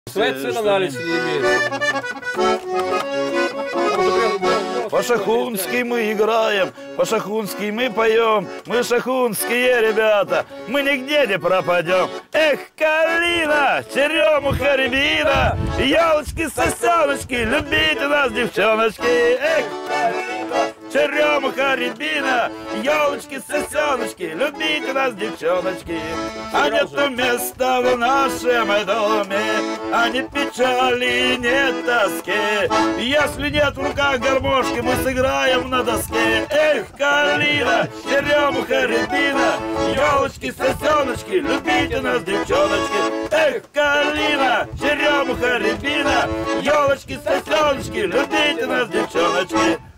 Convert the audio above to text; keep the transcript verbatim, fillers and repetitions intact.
Свет анализ не имеет. По-шахунски мы играем, по-шахунски мы поем, мы шахунские ребята, мы нигде не пропадем. Эх, калина, черемуха, рябина, елочки, сосеночки, любите нас, девчоночки. Эх, калина, черемуха, рябина, елочки, сосеночки, любите нас, девчоночки. А нету места в нашем доме, а ни печали, нет тоски. Если нет в руках гармошки, мы сыграем на доске. Эх, калина, черемуха, рябина, елочки, сосеночки, любите нас, девчоночки. Эх, калина, черемуха, рябина, елочки, сосеночки, любите нас, девчоночки.